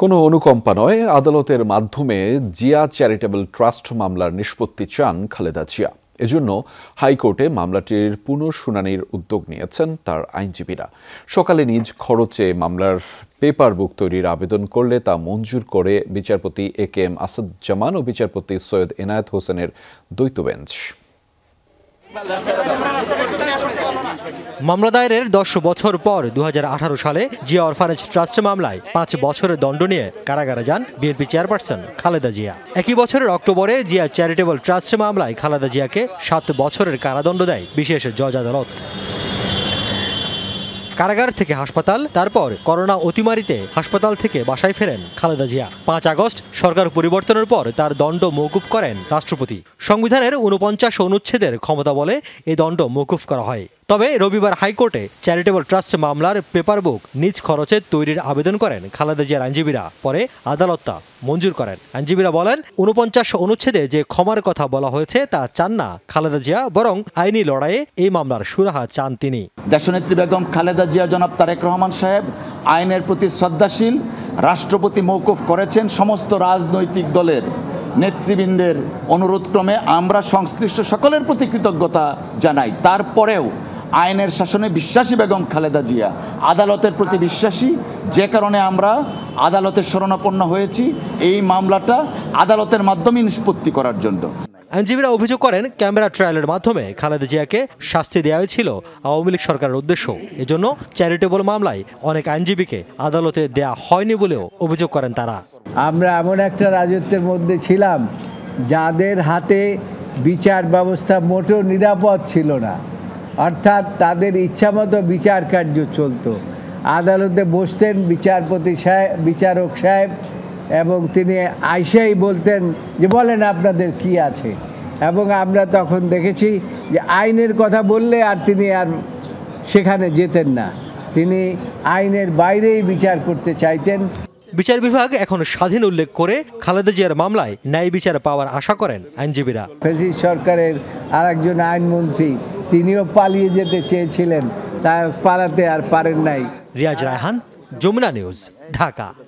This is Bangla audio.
কোনো অনুকম্পা নয়, আদালতের মাধ্যমে জিয়া চ্যারিটেবল ট্রাস্ট মামলার নিষ্পত্তি চান খালেদা জিয়া। এজন্য হাইকোর্টে মামলাটির পুনঃশুনানির উদ্যোগ নিয়েছেন তার আইনজীবীরা। সকালে নিজ খরচে মামলার পেপার বুক তৈরির আবেদন করলে তা মঞ্জুর করে বিচারপতি এ.কে.এম. আসাদুজ্জামান ও বিচারপতি সৈয়দ এনায়েত হোসেনের দ্বৈত বেঞ্চ। মামলা দায়েরের ১০ বছর পর ২০১৮ সালে জিয়া অরফানেজ ট্রাস্ট মামলায় ৫ বছরের দণ্ড নিয়ে কারাগারে যান বিএনপি চেয়ারপারসন খালেদা জিয়া। একই বছরের অক্টোবরে জিয়া চ্যারিটেবল ট্রাস্ট মামলায় খালেদা জিয়াকে ৭ বছরের কারাদণ্ড দেয় বিশেষ জজ আদালত। কারাগার থেকে হাসপাতাল, তারপর করোনা অতিমারিতে হাসপাতাল থেকে বাসায় ফেরেন খালেদা জিয়া। ৫ আগস্ট সরকার পরিবর্তনের পর তার দণ্ড মওকুফ করেন রাষ্ট্রপতি। সংবিধানের ৪৯ অনুচ্ছেদের ক্ষমতা বলে এই দণ্ড মওকুফ করা হয়। তবে রবিবার হাইকোর্টে চ্যারিটেবল ট্রাস্ট মামলার পেপার বুক নিজ খরচে তৈরির আবেদন করেন খালেদা জিয়ার আইনজীবীরা। পরে আদালত তা মঞ্জুর করেন। আইনজীবীরা বলেন, ৪৯ অনুচ্ছেদে যে ক্ষমার কথা বলা হয়েছে তা চান না খালেদা জিয়া, বরং আইনি লড়াইয়ে এই মামলার সুরাহা চান তিনি। দেশনেত্রী বেগম খালেদা জিয়া জনাব তারেক রহমান সাহেব আইনের প্রতি শ্রদ্ধাশীল। রাষ্ট্রপতি মওকুফ করেছেন। সমস্ত রাজনৈতিক দলের নেতৃবৃন্দের অনুরোধক্রমে আমরা সংশ্লিষ্ট সকলের প্রতি কৃতজ্ঞতা জানাই। তারপরেও আইনের শাসনে বিশ্বাসী বেগম খালেদা জিয়া আদালতের প্রতি বিশ্বাসী, যে কারণে আমরা আদালতের শরণাপন্ন হয়েছি এই মামলাটা আদালতের মাধ্যমে নিষ্পত্তি করার জন্য। আইনজীবীরা অভিযোগ করেন, ক্যামেরা ট্রায়ালের মাধ্যমে খালেদা জিয়াকে শাস্তি দেওয়া হয়েছিল আওয়ামী লীগ সরকারের উদ্দেশ্য। এজন্য চ্যারিটেবল মামলায় অনেক আইনজীবীকে আদালতে দেয়া হয়নি বলেও অভিযোগ করেন তারা। আমরা এমন একটা রাজত্বের মধ্যে ছিলাম যাদের হাতে বিচার ব্যবস্থা মোটেও নিরাপদ ছিল না, অর্থাৎ তাদের ইচ্ছামতো বিচার কার্য চলত। আদালতে বসতেন বিচারক সাহেব এবং তিনি আইসাই বলতেন যে বলেন আপনাদের কি আছে, এবং আমরা তখন দেখেছি যে আইনের কথা বললে আর তিনি আর সেখানে যেতেন না, তিনি আইনের বাইরেই বিচার করতে চাইতেন। বিচার বিভাগ এখন স্বাধীন উল্লেখ করে খালেদা জিয়ার মামলায় ন্যায় বিচার পাওয়ার আশা করেন আইনজীবীরা। ফ্যাসিস্ট সরকারের আরেকজন আইনমন্ত্রী তিনিও পালিয়ে যেতে চেয়েছিলেন, তা পালাতে আর পারেন নাই। রিয়াজ রায়হান, যমুনা নিউজ, ঢাকা।